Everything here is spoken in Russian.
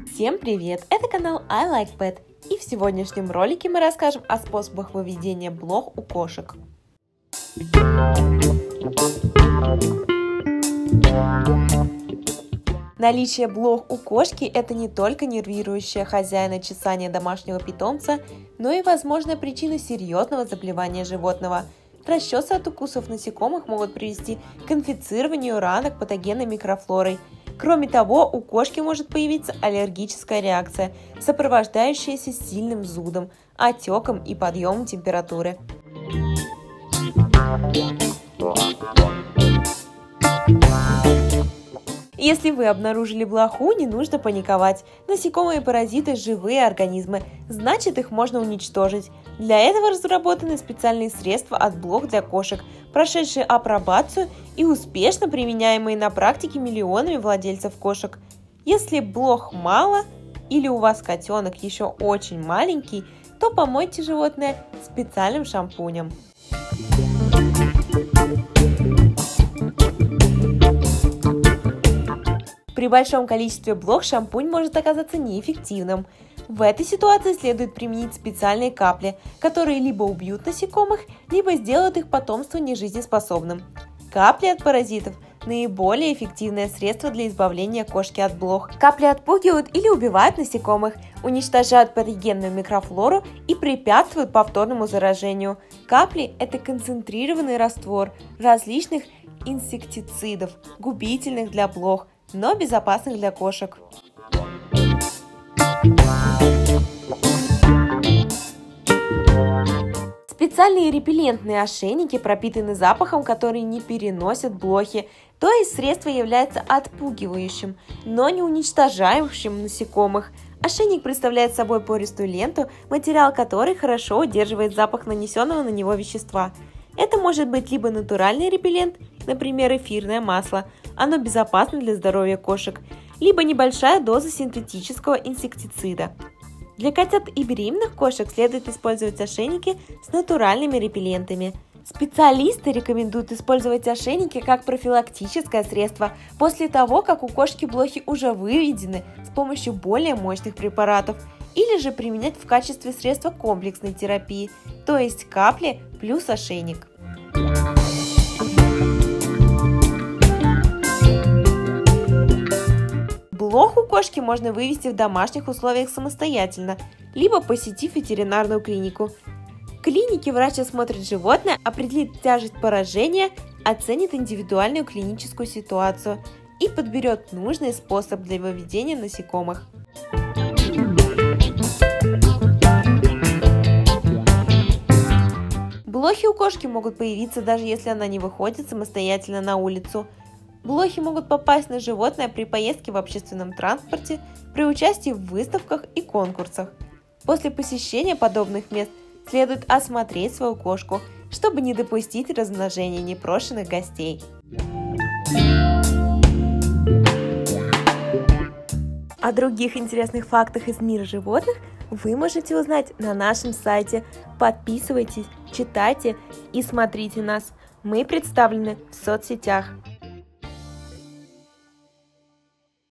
Всем привет! Это канал I Like Pet, и в сегодняшнем ролике мы расскажем о способах выведения блох у кошек. Наличие блох у кошки – это не только нервирующее хозяина чесание домашнего питомца, но и возможная причина серьезного заболевания животного. Расчесы от укусов насекомых могут привести к инфицированию ранок патогенной микрофлорой. Кроме того, у кошки может появиться аллергическая реакция, сопровождающаяся сильным зудом, отеком и подъемом температуры. Если вы обнаружили блоху, не нужно паниковать. Насекомые и паразиты – живые организмы, значит, их можно уничтожить. Для этого разработаны специальные средства от блох для кошек, прошедшие апробацию и успешно применяемые на практике миллионами владельцев кошек. Если блох мало или у вас котенок еще очень маленький, то помойте животное специальным шампунем. При большом количестве блох шампунь может оказаться неэффективным. В этой ситуации следует применить специальные капли, которые либо убьют насекомых, либо сделают их потомство нежизнеспособным. Капли от паразитов – наиболее эффективное средство для избавления кошки от блох. Капли отпугивают или убивают насекомых, уничтожают патогенную микрофлору и препятствуют повторному заражению. Капли – это концентрированный раствор различных инсектицидов, губительных для блох, но безопасных для кошек. Специальные репеллентные ошейники пропитаны запахом, который не переносят блохи, то есть средство является отпугивающим, но не уничтожающим насекомых. Ошейник представляет собой пористую ленту, материал которой хорошо удерживает запах нанесенного на него вещества. Это может быть либо натуральный репеллент, например, эфирное масло, оно безопасно для здоровья кошек, либо небольшая доза синтетического инсектицида. Для котят и беременных кошек следует использовать ошейники с натуральными репеллентами. Специалисты рекомендуют использовать ошейники как профилактическое средство после того, как у кошки блохи уже выведены с помощью более мощных препаратов, или же применять в качестве средства комплексной терапии, то есть капли плюс ошейник. Блох у кошки можно вывести в домашних условиях самостоятельно, либо посетив ветеринарную клинику. В клинике врач осмотрит животное, определит тяжесть поражения, оценит индивидуальную клиническую ситуацию и подберет нужный способ для выведения насекомых. Блохи у кошки могут появиться, даже если она не выходит самостоятельно на улицу. Блохи могут попасть на животное при поездке в общественном транспорте, при участии в выставках и конкурсах. После посещения подобных мест следует осмотреть свою кошку, чтобы не допустить размножения непрошенных гостей. О других интересных фактах из мира животных вы можете узнать на нашем сайте. Подписывайтесь, читайте и смотрите нас. Мы представлены в соцсетях.